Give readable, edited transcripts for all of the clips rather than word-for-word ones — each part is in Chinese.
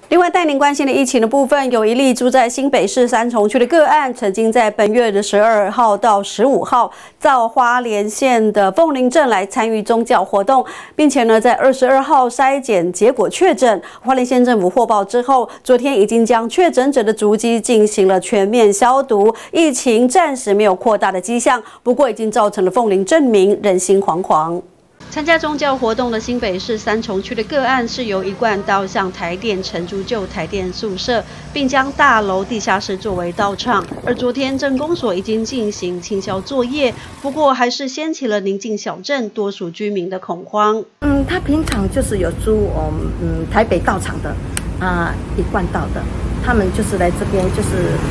另外，带您关心的疫情的部分，有一例住在新北市三重区的个案，曾经在本月的12号到15号到花莲县的凤林镇来参与宗教活动，并且呢，在22号筛检结果确诊。花莲县政府获报之后，昨天已经将确诊者的足迹进行了全面消毒，疫情暂时没有扩大的迹象，不过已经造成了凤林镇民人心惶惶。 参加宗教活动的新北市三重区的个案是由一贯道向台电承租旧台电宿舍，并将大楼地下室作为道场。而昨天镇公所已经进行清消作业，不过还是掀起了宁静小镇多数居民的恐慌。 他平常就是有租台北道场的一贯道的，他们就是来这边就是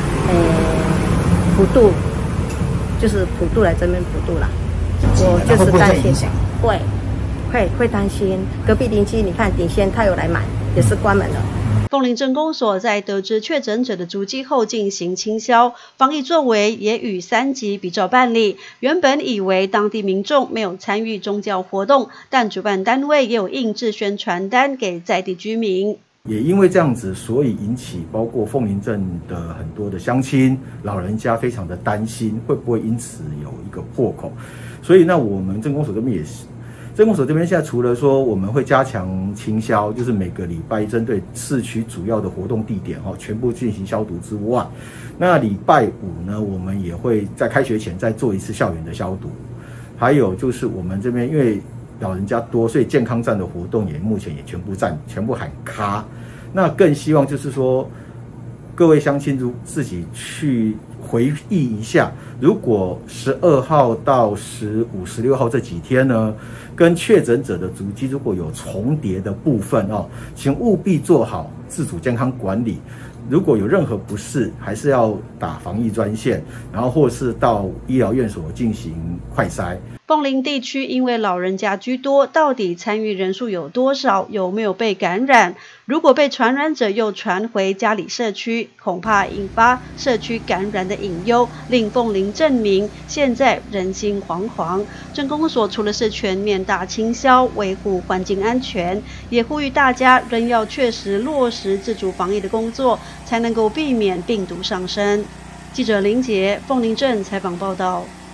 普渡，就是普渡来这边普渡啦。我就是担心。 会担心隔壁邻居，你看鼎仙他有来买，也是关门了。 凤林镇公所在得知确诊者的足迹后进行清消，防疫作为也与3级比照办理。原本以为当地民众没有参与宗教活动，但主办单位也有印制宣传单给在地居民。 也因为这样子，所以引起包括凤林镇的很多的乡亲、老人家非常的担心，会不会因此有一个破口？所以呢，我们镇公所这边也是。 镇公所这边现在除了说我们会加强清消，就是每个礼拜针对市区主要的活动地点全部进行消毒之外，那礼拜五呢，我们也会在开学前再做一次校园的消毒。还有就是我们这边因为老人家多，所以健康站的活动也目前也全部喊卡。那更希望就是说，各位乡亲自己去回忆一下，如果12号到15、16号这几天呢，跟确诊者的足迹如果有重叠的部分请务必做好自主健康管理。如果有任何不适，还是要打防疫专线，然后或是到医疗院所进行快筛。 凤林地区因为老人家居多，到底参与人数有多少？有没有被感染？如果被传染者又传回家里社区，恐怕引发社区感染的隐忧，令凤林镇民现在人心惶惶。镇公所除了是全面大清消，维护环境安全，也呼吁大家仍要确实落实自主防疫的工作，才能够避免病毒上升。记者林杰，凤林镇采访报道。